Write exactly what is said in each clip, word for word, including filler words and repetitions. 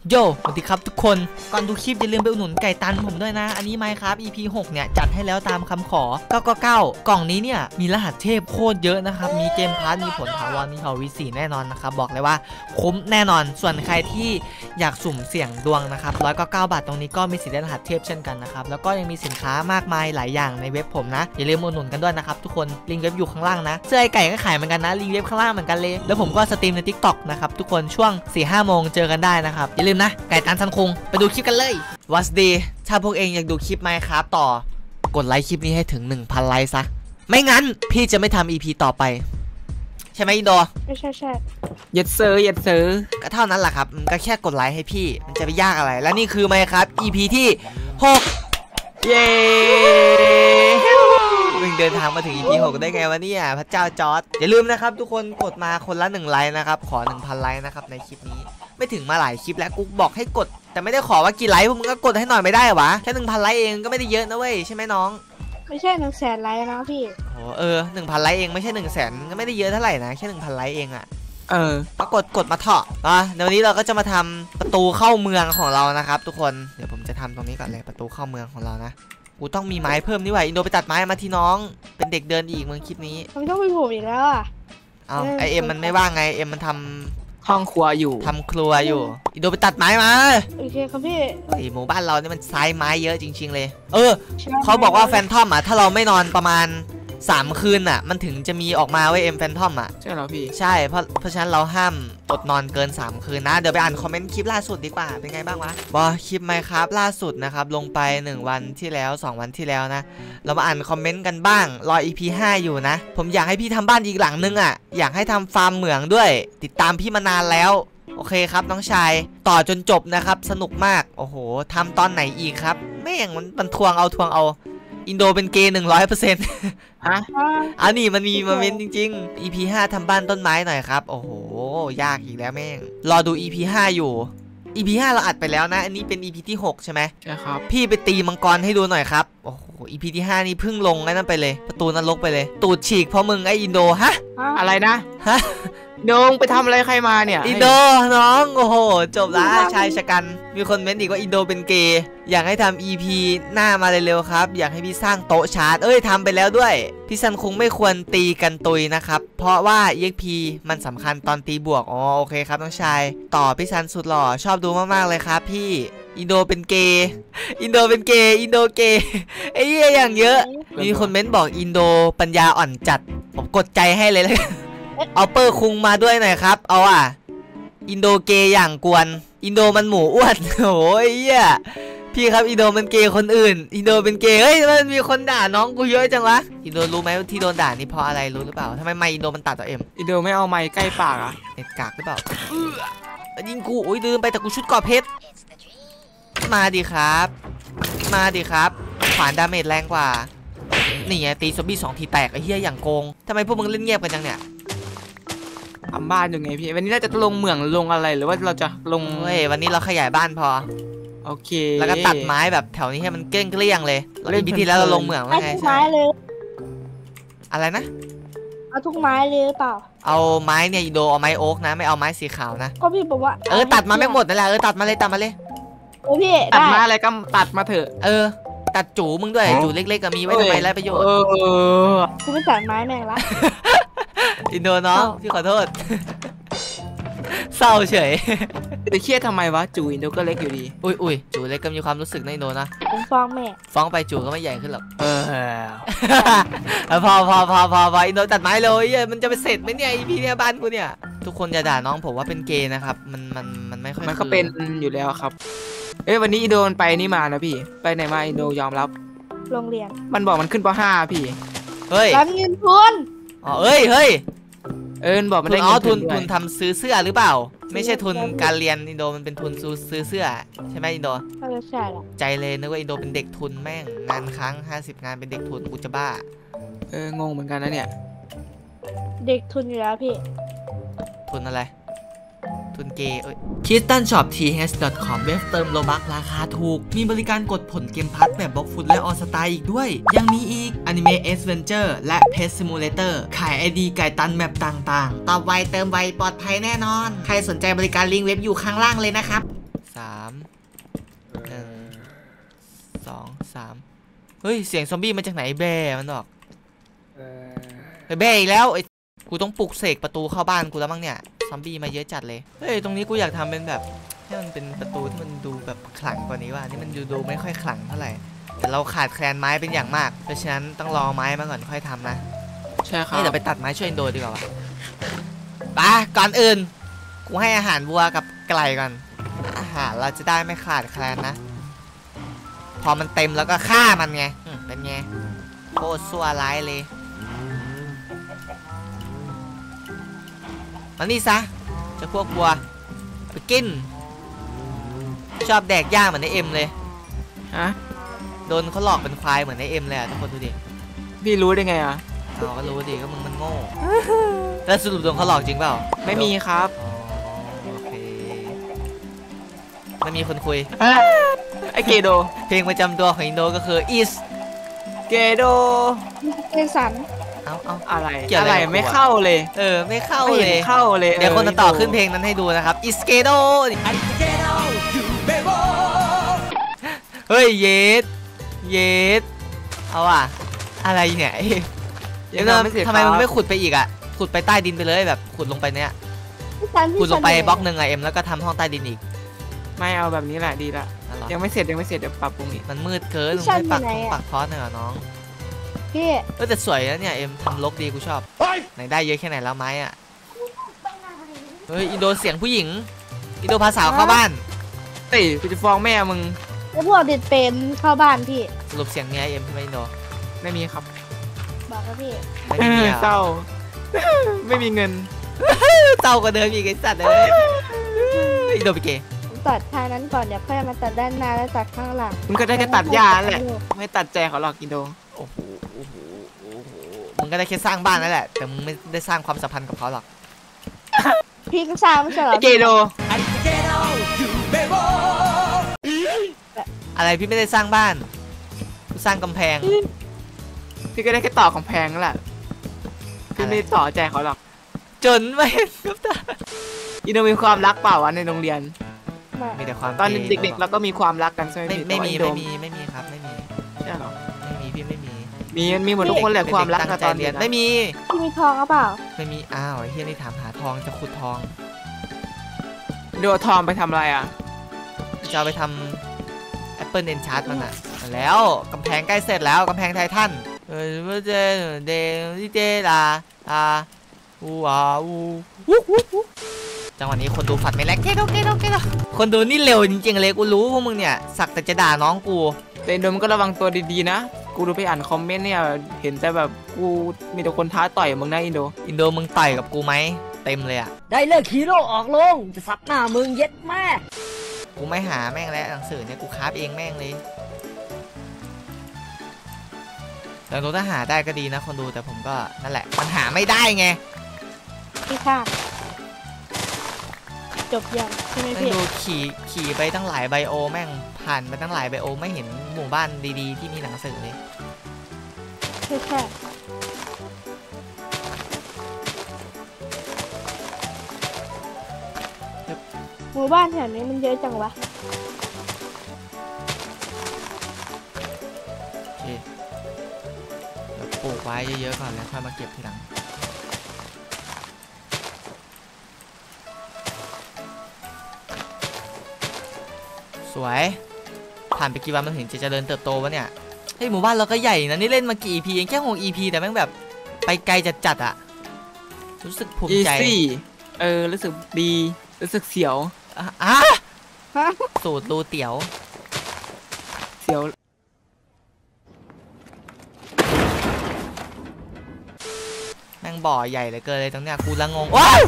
โยสวัสดีครับทุกคนก่อนดูคลิปอย่าลืมไปอุดหนุนไก่ตันผมด้วยนะอันนี้ไมค์ครับ อี พี หกเนี่ยจัดให้แล้วตามคำขอเก้าเก้าเก้ากล่องนี้เนี่ยมีรหัสเทพโคตรเยอะนะครับมีเกมพาร์ทมีผลถาวรมีเผ่าวีสี่แน่นอนนะครับบอกเลยว่าคุ้มแน่นอนส่วนใครที่อยากสุ่มเสี่ยงดวงนะครับร้อยเก้าเก้าบาทตรงนี้ก็มีสิทธิ์ได้รหัสเทพเช่นกันนะครับแล้วก็ยังมีสินค้ามากมายหลายอย่างในเว็บผมนะอย่าลืมอุดหนุนกันด้วยนะครับทุกคนลิงก์เว็บอยู่ข้างล่างนะเสื้อไอไก่ก็ขายเหมือนกันนะลิงก์เว็บข้างล่างเหมือนกันเลยแล้วผมก็สตรีมใน ติ๊กต็อก นะครับทุกคนช่วง สี่ห้า โมงเจอกันได้นะครับอย่าลืมนะไก่ตันซันคงไปดูคลิปกันเลยวัสดีถ้าพวกเองอยากดูคลิปไหมครับต่อกดไลค์คลิปนี้ให้ถึง หนึ่งพัน ไลค์ซะไม่งั้นพี่จะไม่ทำ อี พี ต่อไปใช่ไหมอินโดไม่ใช่ใช่ยัดเซอร์ยัดเซอร์ก็เท่านั้นแหละครับมันก็แค่กดไลค์ให้พี่มันจะไปยากอะไรและนี่คือไหมครับ อี พี ที่หกเย้มึงเดินทางมาถึง อี พี หกได้ไงวะเนี่ยพระเจ้าจอร์จอย่าลืมนะครับทุกคนกดมาคนละหนึ่งไลค์นะครับขอ หนึ่งพัน ไลค์นะครับในคลิปนี้ไม่ถึงมาหลายคลิปแล้วกูบอกให้กดแต่ไม่ได้ขอว่ากี่ไลค์พวกมึงก็กดให้หน่อยไม่ได้วะแค่ หนึ่งพัน ไลค์เองก็ไม่ได้เยอะนะเว้ยใช่ไหมน้องไม่ใช่หนึ่งแสนไลค์นะพี่โอ้เออ หนึ่งพัน ไลค์เองไม่ใช่ หนึ่งแสนก็ไม่ได้เยอะเท่าไหร่นะแค่ หนึ่งพัน ไลค์เองอะเออก็กดกดมาเถอะอ่ะเดี๋ยววันนี้เราก็จะมาทำประตูเข้าเมืองของเรานะครับทุกคนเดี๋ยวผมจะทำตรงนี้ก่อนเลยประตูเข้าเมืองของเรานะกูต้องมีไม้เพิ่มนี่หว่าอินโดไปตัดไม้มาที่น้องเป็นเด็กเดินอีกเมืองคลิปนี้มันต้องเป็นผมอีกแล้วอ่ะเอาไอเอ็มมันไม่ว่างไงเอ็มมันทำห้องครัวอยู่ทำครัวอยู่อินโดไปตัดไม้มาโอเคครับพี่ไอหมู่บ้านเราเนี่ยมันไซส์ไม้เยอะจริงๆเลยเออเขาบอกว่าแฟนทอมอ่ะถ้าเราไม่นอนประมาณสามคืนอ่ะมันถึงจะมีออกมาไว้เอ็มแฟนทอมอ่ะใช่เหรอพี่ใช่เพราะเพราะฉะนั้นเราห้ามอดนอนเกินสามคืนนะเดี๋ยวไปอ่านคอมเมนต์คลิปล่าสุดดีกว่าเป็นไงบ้างวะบอคลิปไหมครับล่าสุดนะครับลงไปหนึ่งวันที่แล้วสองวันที่แล้วนะเรามาอ่านคอมเมนต์กันบ้างรอ อี พี ห้าอยู่นะผมอยากให้พี่ทำบ้านอีกหลังนึงอ่ะอยากให้ทำฟาร์มเหมืองด้วยติดตามพี่มานานแล้วโอเคครับน้องชายต่อจนจบนะครับสนุกมากโอ้โหทำตอนไหนอีกครับแม่งมันมันทวงเอาทวงเอาอินโดเป็นเกย์หนึ่งร้อยเปอร์เซ็นต์ฮะอันนี้มันมีมาเม้นจริงๆ อี พี ห้าทำบ้านต้นไม้หน่อยครับโอ้โหยากอีกแล้วแม่งรอดู อี พี ห้าอยู่ อี พี ห้าเราอัดไปแล้วนะอันนี้เป็น อี พี ที่หกใช่ไหมใช่ครับพี่ไปตีมังกรให้ดูหน่อยครับโอ้โห อี พี ที่ห้านี่เพิ่งลงไอ้นั่นไปเลยประตูนรกไปเลยตูดฉีกเพราะมึงไอ้อินโดฮะอะไรนะฮะโดงไปทำอะไรใครมาเนี่ยอินโดน้องโอ้โหจบละชายชะกันมีคนเม้นอีกว่าอินโดเป็นเกย์อยากให้ทำ อี พี หน้ามาเร็วๆครับอยากให้พี่สร้างโต๊ะชาร์จเอ้ยทำไปแล้วด้วยพี่ซันคงไม่ควรตีกันตุยนะครับเพราะว่า อี เอ็กซ์ พี มันสำคัญตอนตีบวกอ๋อโอเคครับน้องชายต่อพี่ซันสุดหล่อชอบดูมากๆเลยครับพี่อินโดเป็นเกย์อินโดเป็นเกย์อินโดเกย์ไอ้เหี้ยอย่างเยอะมีคนเม้นบอกอินโดปัญญาอ่อนจัดผมกดใจให้เลยเลยเอาเปอร์คุงมาด้วยหน่อยครับเอาอ่ะอินโดเกย์อย่างกวนอินโดมันหมูอ้วนโอ้ยเหี้ยพี่ครับอินโดมันเกย์คนอื่นอินโดเป็นเกย์เฮ้ยมันมีคนด่าน้องกูเยอะจังวะอินโดรู้ไหมที่โดนด่านี่เพราะอะไรรู้หรือเปล่าทำไมไมค์อินโดมันตัดต่อเอ็มอินโดไม่เอาไมค์ใกล้ปากอ่ะเน็ตกากหรือเปล่ายิงกูอุ้ยลืมไปแต่กูชุดกอเพชรมาดิครับมาดิครับขวานดาเมจแรงกว่านี่ไงตีซอมบี้สองทีแตกไอ้เหี้ยอย่างโกงทำไมพวกมึงเล่นเงียบกันจังเนี่ยทำบ้านอยู่ไงพี่วันนี้เราจะลงเหมืองลงอะไรหรือว่าเราจะลงเฮ้ยวันนี้เราขยายบ้านพอโอเคแล้วก็ตัดไม้แบบแถวนี้ให้มันเกลี้ยงเกลี้ยงเลยเล่นพิธีแล้วเราลงเหมืองแล้วไงใช่เลยอะไรนะเอาทุกไม้เลยหรือเปล่าเอาไม้เนี่ยอินโดเอาไม้โอ๊กนะไม่เอาไม้สีขาวนะก็พี่บอกว่าเออตัดมาไม่หมดนั่นแหละเออตัดมาเลยตัดมาเลยโอ้พี่ตัดมาอะไรก็ตัดมาเถอะเออตัดจูมึงด้วยจูเล็กๆก็มีไว้ทำไมไรประโยชน์เออคุณไม่ตัดไม้แม่งละอินโดน้องพี่ขอโทษเศร้าเฉยจะเครียดทำไมวะจูอินโดก็เล็กอยู่ดีอุ้ยอุ้ยจูเล็กก็มีความรู้สึกในอินโดนะผมฟ้องแม่ฟ้องไปจูก็ไม่ใหญ่ขึ้นหรอกเออพอพอพอพอพออินโดตัดไม้เลยมันจะไปเสร็จไหมเนี่ยอีพีเนี่ยบ้านกูเนี่ยทุกคนอย่าด่าน้องผมว่าเป็นเกย์นะครับมันมันมันไม่ค่อยมันก็เป็นอยู่แล้วครับเอ้ยวันนี้อินโดมันไปนี่มานะพี่ไปไหนมาอินโดยอมรับโรงเรียนมันบอกมันขึ้นป.ห้าพี่เฮ้ยรับเงินทุนอ๋อเอ้ยเฮ้ยเอิญบอกมันได้เงินทุนทุนทำซื้อเสื้อหรือเปล่าไม่ใช่ทุนการเรียนอินโดมันเป็นทุนซื้อเสื้อใช่ไหมอินโดใช่ใจเลยนึกว่าอินโดเป็นเด็กทุนแม่งงานค้างห้าสิบงานเป็นเด็กทุนกูจะบ้าเอองงเหมือนกันนะเนี่ยเด็กทุนอยู่แล้วพี่ทุนอะไรทุนเกย์คิสตันช็อป ที เอช ดอท คอม เว็บเติมโลบักราคาถูกมีบริการกดผลเกมพัทแบบบล็อกฟุตและออสตาอีกด้วยยังมีอีก Anime Adventure และ Pet Simulator ขาย ไอ ดี ไก่ตันแมปต่างๆตอบไวเติมไวปลอดภัยแน่นอนใครสนใจบริการลิงก์เว็บอยู่ข้างล่างเลยนะครับสามหนึ่งสองสามเฮ้ยเสียงซอมบี้มาจากไหนแบ่มันบอกไอ้แบ่อีกแล้วไอ้กูต้องปลุกเสกประตูเข้าบ้านกูแล้วมั้งเนี่ยซอมบี้มาเยอะจัดเลยเฮ้ยตรงนี้กูอยากทำเป็นแบบให้มันเป็นประตูที่มันดูแบบขลังกว่านี้ว่ะนี่มันดูดูไม่ค่อยขลังเท่าไหร่แต่เราขาดแคลนไม้เป็นอย่างมากเพราะฉะนั้นต้องรอไม้มาก่อนค่อยทำนะใช่ครับเดี๋ยวไปตัดไม้ช่วยอินโดดีกว่าไปก่อนอื่นกูให้อาหารวัวกับไก่ก่อนอาหารเราจะได้ไม่ขาดแคลนนะพอมันเต็มแล้วก็ฆ่ามันไงเป็นไงโคตรซัวร้ายเลยมานี่ซะจะพวกวัวไปกินชอบแดกย่างเหมือนในเอ็มเลยฮะโดนเขาหลอกเป็นควายเหมือนในเอ็มเลยอะทุกคนดูดิพี่รู้ได้ไงอ่ะเราก็รู้ดิก็มึงมันโง่แล้วสรุปโดนเขาหลอกจริงเปล่าไม่มีครับโอเคไม่มีคนคุยไอเกโดเพลงประจำตัวของอินโดก็คือ is เกโดเกสันเอาเอาอะไรอะไรไม่เข้าเลยเออไม่เข้าเลยเข้าเลยเดี๋ยวคนจะต่อขึ้นเพลงนั้นให้ดูนะครับ is เกโดเฮ้ยเยสเยสเอาอะอะไรเนี่ยเดี๋ยวทำไมมึงไม่ขุดไปอีกอะขุดไปใต้ดินไปเลยแบบขุดลงไปเนี้ยขุดลงไปบล็อกหนึ่งอะเอ็มแล้วก็ทำห้องใต้ดินอีกไม่เอาแบบนี้แหละดีละยังไม่เสร็จยังไม่เสร็จเดี๋ยวปรับปรุงอีกมันมืดเกินมึงไม่ปักปักพอสหน่อยเหรอน้องพี่เออแต่สวยนะเนี่ยเอ็มทำลกดีกูชอบไหนได้เยอะแค่ไหนแล้วไม้อะเฮ้ยอินโดเสียงผู้หญิงอินโดพาสาวเข้าบ้านเฮ้ยกูจะฟ้องแม่มึงแล้วพวกเด็ดเป็นเข้าบ้านพี่สรุปเสียงเมียเอ็มไม่อินโดไม่มีครับบอกครับพี่ไม่มีเมียเศร้าไม่มีเงินเศร้ากว่าเดิมอีกไอ้สัตว์เลยอินโดไปเกย์ตัดทางนั้นก่อนเดี๋ยวค่อยมาตัดด้านหน้าแล้วตัดข้างหลังมึงก็ได้แค่ตัดหญ้าแหละไม่ตัดแจเขาหรอกอินโดโอ้โหโอ้โหโอ้โหมึงก็ได้แค่สร้างบ้านนั่นแหละแต่มึงไม่ได้สร้างความสัมพันธ์กับเขาหรอกพี่ก็สร้างไม่ใช่หรอเกโดอะไรพี่ไม่ได้สร้างบ้านกูสร้างกำแพงพี่ก็ได้แค่ต่อกำแพงนั่นแหละพี่ไม่ต่อใจเขาหรอกจนไม่กับตาอินโดมีความรักเปล่าวะในโรงเรียนมีแต่ความตอนเด็กๆเราก็มีความรักกันใช่ไหมไม่มีไม่มีไม่มีครับไม่มีใช่หรอไม่มีพี่ไม่มีมีมีหมดทุกคนแหละความรักตอนเรียนไม่มีพี่มีทองหรือเปล่าไม่มีอ้าวไอ้เฮียนี่ถามหาทองจะขุดทองเดี๋ยวทองไปทำอะไรอ่ะจะเอาไปทำแอปเปิลเอนชาร์ตมันอ่ะแล้วกำแพงใกล้เสร็จแล้วกำแพงไททันเออเจเดดิเจลาอาอูอาอูจังหวะนี้คนดูฝัดไม่แลกเกโดเกโดเกโดคนดูนี่เร็วจริงๆเลยกูรู้พวกมึงเนี่ยสักแต่จะด่าน้องกูแต่โดมก็ระวังตัวดีๆนะกูดูไปอ่านคอมเมนต์เนี่ยเห็นแต่แบบกูมีแต่คนท้าต่อยมึงนะอินโดอินโดมึงต่อยกับกูไหมเต็มเลยอะได้เลิกฮีโร่ออกลงจะซับหน้ามึงเย็ดแม่กูไม่หาแม่งแล้วหนังสือเนี่ยกูคราฟเองแม่งเลยแต่ถ้าหาได้ก็ดีนะคนดูแต่ผมก็นั่นแหละมันหาไม่ได้ไงพี่ค่ะจบยังใช่ไหมพี่ดูขี่ขี่ไปตั้งหลายไบโอแม่งผ่านไปตั้งหลายไบโอไม่เห็นหมู่บ้านดีๆที่มีหนังสือเลยใช่ใช่หมู่บ้านแถวนี้มันเยอะจังวะโอเคเดี๋ยวปลูกไว้เยอะๆก่อนแล้วค่อยมาเก็บทีหลังสวยผ่านไปกี่วันมันถึงจะเจริญเติบโตวะเนี่ยเฮ้ยหมู่บ้านเราก็ใหญ่นะนี่เล่นมากี่ อี พี เองแค่หก อี พี แต่แม่งแบบไปไกลจัดๆอะรู้สึกภูมิใจเออรู้สึกดีรู้สึกเสียวอ่ะสูตรรูเตี๋ยวเสียวแม่งบ่อใหญ่เลยเกินเลยตรงเนี้ยกูละงงว้าว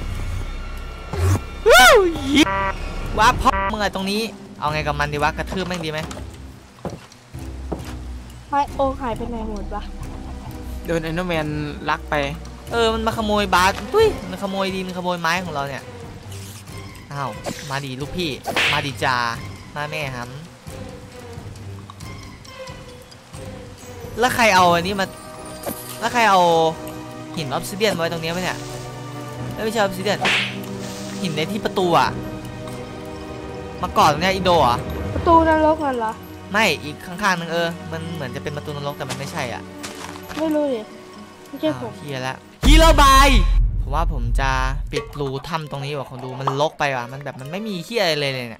ว้าพ่อมึงอะตรงนี้เอาไงกับมันดีวะกระทืบแม่งดีไหมไอโอหายไปไหนหมดวะโดนเอ็นเดอร์แมนลักไปเออมันมาขโมยบาสตุ้ยมันขโมยดินขโมยไม้ของเราเนี่ยอ้าวมาดีลูกพี่มาดีจ่ามาแม่ฮัมแล้วใครเอาอันนี้มาแล้วใครเอาหินออฟซิเดียนไว้ตรงนี้ไหมเนี่ยไม่ใช่ออฟซิเดียนหินในที่ประตูอ่ะมาก่อนตรงเนี้ยอินโดเหรอประตูนรกนั่นเหรอไม่อีกข้างๆนึงเออมันเหมือนจะเป็นประตูนรกแต่มันไม่ใช่อ่ะไม่รู้ดิไม่ใช่ผมเฮียแล้วฮีโร่บายผมว่าผมจะปิดรูถ้ำตรงนี้ว่ะคนดูมันรกไปว่ะมันแบบมันไม่มีเฮียอะไรเลยเลยเนี่ย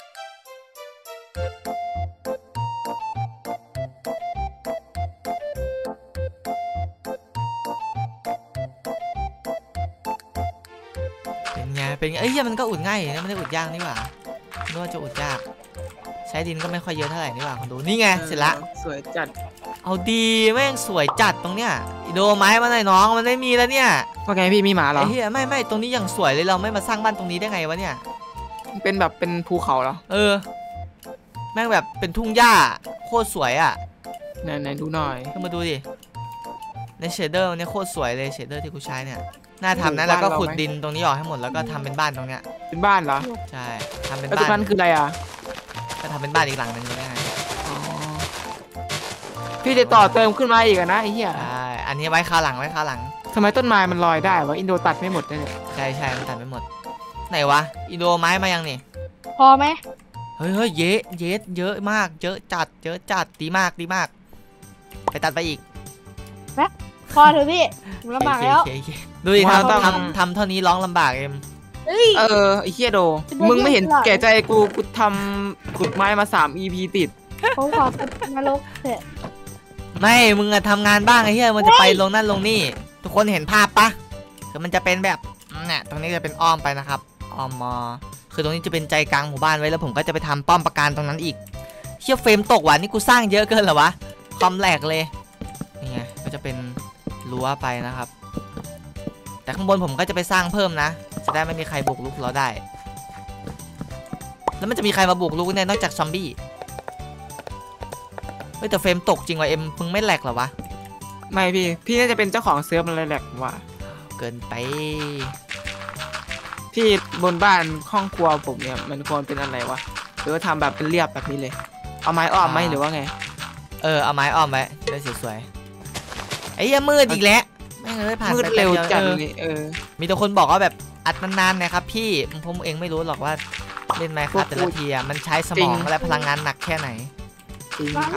เป็นไงเป็นไงเอ้ยเฮียมันก็อุดง่ายนะไม่ได้อุดยากนี่หว่านึกว่าจะอุดยากใช้ดินก็ไม่ค่อยเยอะเท่าไหร่นี่หว่าคนดูนี่ไงเสร็จละสวยจัดเอาดีแม่งสวยจัดตรงเนี้ยอิโดไม้มาหน่อยน้องมันไม่มีแล้วเนี่ยว่าไงพี่มีหมาเหรอไอ้เหี้ยไม่ไม่ตรงนี้ยังสวยเลยเราไม่มาสร้างบ้านตรงนี้ได้ไงวะเนี่ยเป็นแบบเป็นภูเขาเหรอเออแม่งแบบเป็นทุ่งหญ้าโคตรสวยอ่ะไหนไหนดูหน่อยขึ้นมาดูดิในเชดเดอร์เนี่ยโคตรสวยเลยเชดเดอร์ที่กูใช้เนี่ยน่าทำนะแล้วก็ขุดดินตรงนี้ออกให้หมดแล้วก็ทำเป็นบ้านตรงเนี้ยเป็นบ้านเหรอใช่ทำเป็นแล้วตรบ้างนั้น นคืออะไรอ่ะก็ทำเป็นบ้านอีกหลังหนึงได้ไงอ๋อพี่จะต่อเติมขึ้นมาอีกอะนะไอ้เหี้ยใช่อันนี้ไว้คาหลังไว้คาหลังทำไมต้นไม้มันลอยได้วะอินโดตัดไม่หมดเลยเนี่ยใช่ใช่มันตัดไม่หมดไหนวะอินโดไม้มายังนี่พอไหมเฮ้ยเฮ้ยเยอะเยอะเยอะมากเยอะจัดเยอะจัดดีมากดีมากไปตัดไปอีกพอเถอะพี่ผมลำบากแล้วโอเคโอเคดูดิทำทำทำเท่านี้ร้องลำบากเอ็มเฮ้ยเออไอ้เหี้ยโด มึงไม่เห็นแก่ใจกูกูทำขุดไม้มาสาม อี พี ติดผมขอเป็นนรกเถอะไม่มึงอะทำงานบ้างไอ้เหี้ยมันจะไปลงนั่นลงนี่ทุกคนเห็นภาพปะคือมันจะเป็นแบบเนี่ยตรงนี้จะเป็นอ้อมไปนะครับอ้อมมอคือตรงนี้จะเป็นใจกลางหมู่บ้านไว้แล้วผมก็จะไปทำป้อมปราการตรงนั้นอีกเชี่ยเฟรมตกว่ะนี่กูสร้างเยอะเกินเหรอวะคอมแหลกเลยนี่ไงก็จะเป็นรั้วไปนะครับแต่ข้างบนผมก็จะไปสร้างเพิ่มนะจะได้ไม่มีใครบุกรุกเราได้แล้วมันจะมีใครมาบุกรุกเนี่ยนอกจากซอมบี้เฮ้ยแต่เฟรมตกจริงว่ะเอ็มมึงไม่แหลกเหรอวะไม่พี่ พี่น่าจะเป็นเจ้าของเซิร์ฟมันเลยแหละผมว่าเกินไปพี่บนบ้านห้องครัวผมเนี่ยมันควรเป็นอะไรวะหรือว่าทำแบบเป็นเรียบแบบนี้เลย เอาไม้อ้อมไหมหรือว่าไงเออเอาไม้อ้อมไว้ได้สวยๆไอ้เหี้ยมืดอีกแล้วไม่งเลยผ่านมืดไปเร็วแป๊บจัดเดียวเลยเออมีแต่คนบอกว่าแบบอัดนานๆนะครับพี่ผมเองไม่รู้หรอกว่าเล่นไมค์ครับแต่ละทีอ่ะมันใช้สมองและพลังงานหนักแค่ไหนจริงครับ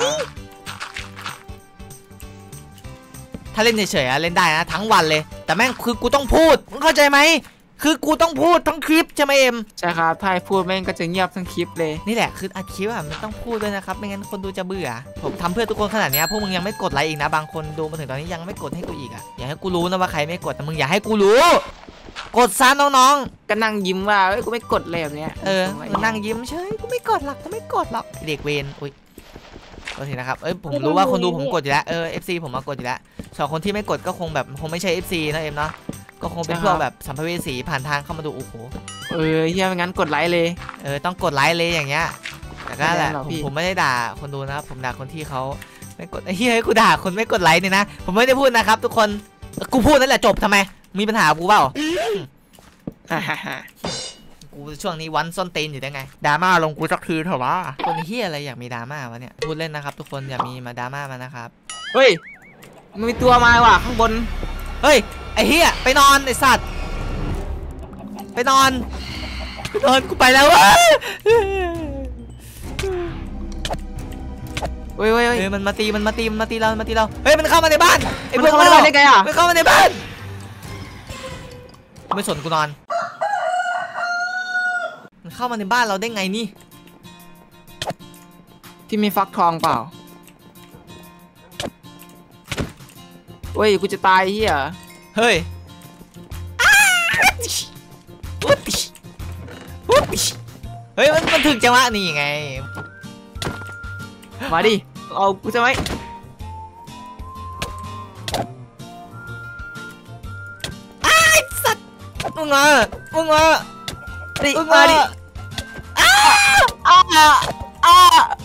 ถ้าเล่นเฉยๆอะเล่นได้นะทั้งวันเลย แต่แม่งคือกูต้องพูดมึงเข้าใจไหมคือกูต้องพูดทั้งคลิปใช่ไหมเอ็มใช่ครับถ้าให้พูดแม่งก็จะเงียบทั้งคลิปเลยนี่แหละคืออัดคลิปอ่ะมันต้องพูดด้วยนะครับไม่งั้นคนดูจะเบื่อผมทำเพื่อทุกคนขนาดนี้พวกมึงยังไม่กดไลค์อีกนะบางคนดูมาถึงตอนนี้ยังไม่กดให้กูอีกอ่ะอย่าให้กูรู้นะว่าใครไม่กดแต่มึงอย่าให้กูรู้กดซะน้องๆก็นั่งยิ้มว่าเอ้ยกูไม่กดเลยแบบเนี้ยเออมันนั่งยิ้มเฉยกูไม่กดหรอกกูไม่กดหรอกเด็กเวรอุ้ยโทษทีนะครับเอ้ยผมรู้ว่าคนดูผมกดอยู่แล้วเออ เอฟ ซี ผมมากดอยู่แล้วส่วนคนที่ไม่กดก็คงแบบคงไม่ใช่ เอฟ ซี นะเอ็มเนาะก็คงเป็นพวกแบบสัมภเวสีผ่านทางเข้ามาดูโอ้โหเออเฮียไม่งั้นกดไลค์เลยเออต้องกดไลค์เลยอย่างเงี้ยแต่ก็แหละไม่ได้หรอกผมพี่ผมไม่ได้ด่าคนดูนะครับผมด่าคนที่เขาไม่กดไอ้เฮ้ยกูด่าคนไม่กดไลค์เนี่ยนะผมไม่ได้พูดนะครับทุกคนเออกูพูดนั่นแหละจบทำไมมีปัญหากูเปล่าฮ่าฮ่าฮ่ากูช่วงนี้วันส้นตีนอยู่ได้ไงดราม่าลงกูสักทีเถอะวะคนเฮียอะไรอยากมีดราม่าวะเนี่ยพูดเล่นนะครับทุกคนอย่ามีมาดราม่ามานะครับเฮ้ยมันมีตัวมาว่ะข้างบนเฮ้ยไอ้เฮียไปนอนไอ้สัตว์ไปนอนไปนอนกูไปแล้วเว้ยเฮ้ยเฮ้ยเฮ้ยเฮ้ยมันมาตีมันมาตีมันมาตีเรามันมาตีเราเฮ้ยมันเข้ามาในบ้านไอ้มันเข้ามาในบ้านได้ไงอ่ะมันเข้ามาในบ้านไม่สนกูนอนมันเข้ามาในบ้านเราได้ไงนี่ที่มีฟักทองเปล่าเฮ้ยกูจะตายเฮียเฮ้ยเฮ้ยมันมันถึงจังหวะนี่ไงมาดิเอากูจะไหมมึงมามึงมาดิมึงมามาดิอ้าอ้าอ้า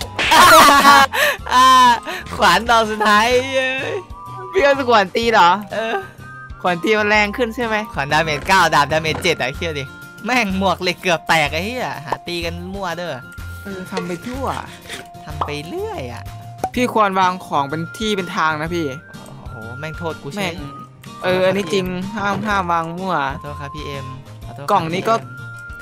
อ้าขวานดอกสุดท้ายเย้ยพี่เอาสกวนตีเหรอเออขวานตีมันแรงขึ้นใช่ไหมขวานดาเมจเก้าดาบดาเมจเจ็ดอะเฮียดิแม่งหมวกเหล็กเกือบแตกไอ้เหี้ยหาตีกันมั่วเด้อเออทำไปทั่วทำไปเรื่อยอ่ะพี่ควรวางของเป็นที่เป็นทางนะพี่โอ้โหแม่งโทษกูใช่แม่งเอออันนี้จริงห้ามห้ามวางมั่วขอโทษครับพี่เอ็มขอโทษครับกล่องนี้ก็พี่เอ็ม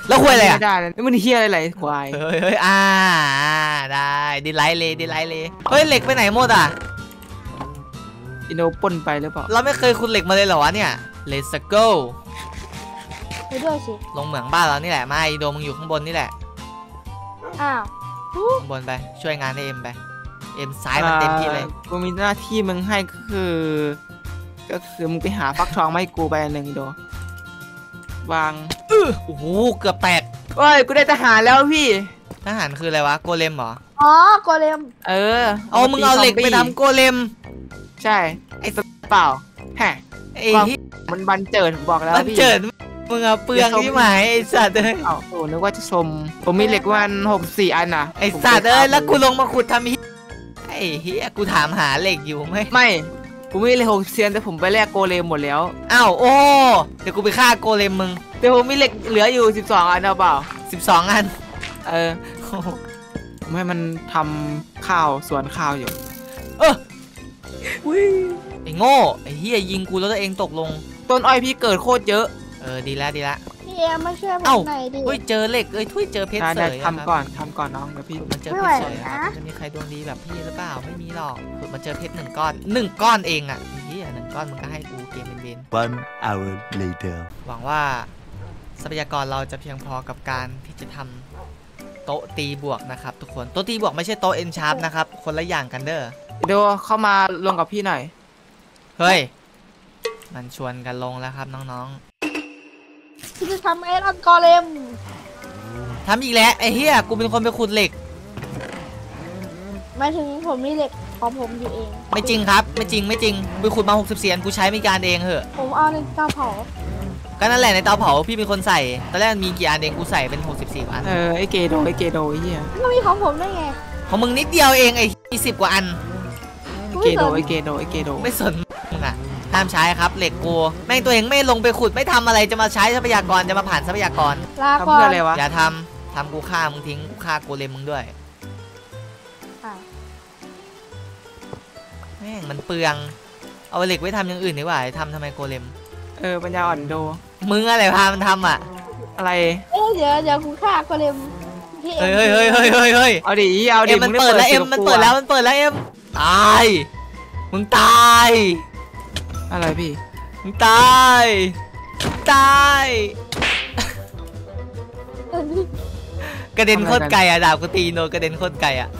แล้วคุยอะไรอ่ะไม่ได้เลยนี่มันเฮียอะไรไหลควายเฮ้ยเฮ้ยอ่าได้ดีไลท์เลยดีไลท์เลยเฮ้ยเหล็กไปไหนหมดอ่ะอินโดปนไปหรือเปล่าเราไม่เคยขุดเหล็กมาเลยเหรอวะเนี่ย Let's go ไปด้วยสิลงเหมืองบ้านเรานี่แหละมาอีโดมึงอยู่ข้างบนนี่แหละอ้าวข้างบนไปช่วยงานให้เอ็มไปเอ็มซ้ายมันเต็มที่เลยอ่ากูมีหน้าที่มึงให้ก็คือ ก็คือมึงไปหาฟักทองมาให้กูไปอันหนึ่งอินโดวางโอ้โหเกือบแตกเฮ้ยกูได้ทหารแล้วพี่ทหารคืออะไรวะโกเลมเหรออ๋อโกเลมเออเอามึงเอาเหล็กไปทำโกเลมใช่ไอ้สเปล่าแฮะไอ้ความที่มันบันเจิดบอกแล้วมันพี่เจิดมึงเอาเปลืองที่หมายไอ้สัตว์เอ้ยเอ้าโอ้นึกว่าจะชมผมมีเหล็กวันหกสี่อันน่ะไอ้สัตว์เอ้ยแล้วกูลงมาขุดทำเหี้ยไอ้เฮียกูถามหาเหล็กอยู่ไหมไม่ผมมีเหล็กหกเซียนแต่ผมไปแลกโกเลมหมดแล้วอ้าวโอ้เดี๋ยวกูไปฆ่าโกเลมมึงแต่ผมมีเหล็กเหลืออยู่สิบสองอันเอาเปล่าสิบสองอันเออผมให้มันทำข้าวสวนข้าวอยู่เออไอ้โง่ไอ้เฮียยิงกูแล้วตัวเองตกลงต้นอ้อยพี่เกิดโคตรเยอะเออดีแล้วดีแล้วพี่เอ็มมาช่วยผเอ้ามหน่อยดิเฮ้ยเจอเหล็กเอ้ยทุยเจอเพชรได้เสได้ยะครับทำก่อนทำก่อนน้องเดี๋ยวพี่มันเจอไม่เพไหวชรเฉยนะครับจะมีใครดวงดีแบบพี่หรือเปล่าไม่มีหรอกขุดมาเจอเพชรหนึ่งก้อนหนึ่งก้อนเองอ่ะไอ้เฮียหนึ่งก้อนมึงก็ให้กูเกมเป็นเบน One hour later. หวังว่าทรัพยากรเราจะเพียงพอกับการที่จะทำโต๊ะตีบวกนะครับทุกคนโต๊ะตีบวกไม่ใช่โต๊ะเอนชาร์ปนะครับคนละอย่างกันเด้อเดี๋ยวเข้ามาลงกับพี่หน่อยเฮ้ยมันชวนกันลงแล้วครับน้องพี่จะทำไอรอนโกเลมๆทำอีกแล้วไอ้เฮียกูเป็นคนไปขุดเหล็กหมายถึงผมมีเหล็กของผมอยู่เองไม่จริงครับไม่จริงไม่จริงไปขุดมาหกสิบเสียนกูใช้ไม่การเองเหอะผมเอาในเตาเผาก็นั่นแหละในเตาเผาพี่เป็นคนใส่ตอนแรกมันมีกี่อันเองกูใส่เป็นหกสิบสี่อันเออไอเกโดไอเกโดไอเหี้ยก็มีของผมได้ไงของมึงนิดเดียวเองไอ้สิบกว่าอันไอเกโดไอเกโดไอเกโดไม่สนมึงอะห้ามใช้ครับเหล็กกูแม่งตัวเองไม่ลงไปขุดไม่ทำอะไรจะมาใช้ทรัพยากรจะมาผ่านทรัพยากรลาทำก่อเพื่อน อะไรวะอย่าทำทำกูฆ่ามึงทิ้งกูฆ่าโกเลมมึงด้วยอ่ะแม่งมันเปลืองเอาเหล็กไว้ทำอย่างอื่นดีกว่าทำทำไมโกเลมเออปัญญาอ่อนโดมึงอะไรพามันทำอ่ะอะไรเอ้ยเดี๋ยวเดี๋ยวคุณฆ่าโกเลมพี่เอ็เฮ้มยเฮ้ยเฮ้ยเฮ้ยเฮ้ยเฮ้ยเอาดิเอาดิเอ็มมันเปิดแล้วเอ็มมันเปิดแล้วมันเปิดแล้วเอ็มตายมึงตายอะไรพี่มึงตายตายกระเด็นโคตรไกลอ่ะดาบกูตีโนกระเด็นโคตรไกลอ่ะ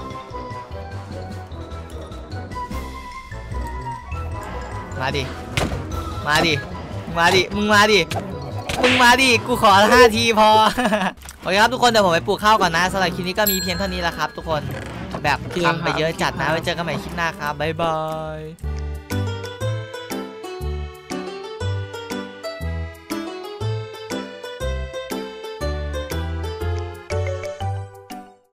มาดิมาดิมาดิมึงมาดิมึงมาดิกูขอห้าทีพอ โอเคครับทุกคนเดี๋ยวผมไปปลูกข้าวก่อนนะสำหรับคลิปนี้ก็มีเพียงเท่านี้แหละครับทุกคนแบบทำไปเยอะจัดนะไว้เจอกันใหม่คลิปหน้าครับบ๊ายบาย